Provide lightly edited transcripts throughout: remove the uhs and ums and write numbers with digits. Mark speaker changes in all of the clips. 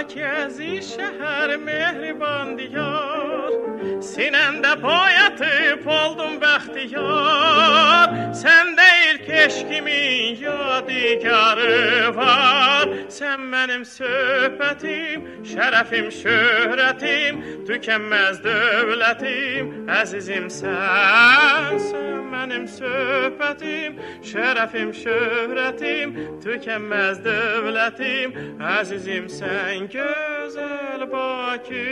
Speaker 1: ki ezi şehir mehriban diyar, sinemde boyatıp oldum bəxtiyar. Sen değil keşkimin yadigarı var. Sen benim söhbətim, şərəfim, şöhrətim, tükenmez dövlətim, əzizim sen. Sen benim söhbətim, şərəfim, şöhrətim, tükenmez dövlətim, əzizim sen, gözəl Bakı.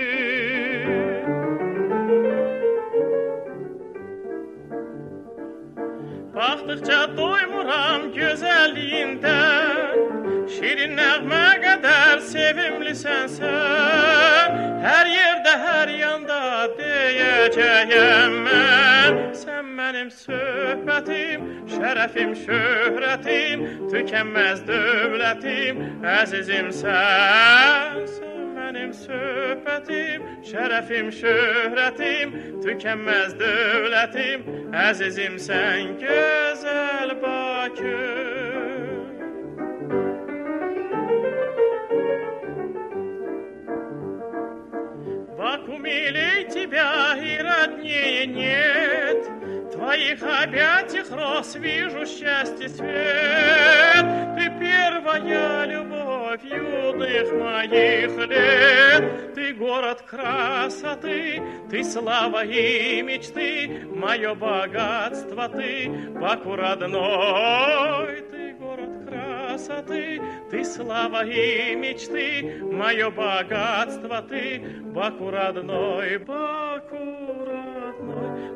Speaker 1: Baxdıqca doymuram gözəlliyindən, şirin nəğmə qədər sevimlisən sən. Hər yerdə, hər yanda deyəcəyəm mən. Sən mənim söhbətim, şərəfim, şöhrətim, tükenməz dövlətim, əzizim sən. Benim söhbətim, şərəfim, şöhrətim, tükenmez dövlətim, əzizim sən, gözəl Bakı. Баку, милей тебя и роднее нет, твоих объятиях рос вижу счастье свет. Ты первая любовь юных моих лет, ты город красоты, ты слава и мечты, мое богатство ты, Баку родной. Ты город красоты, ты слава и мечты, мое богатство ты, Баку родной, Баку родной.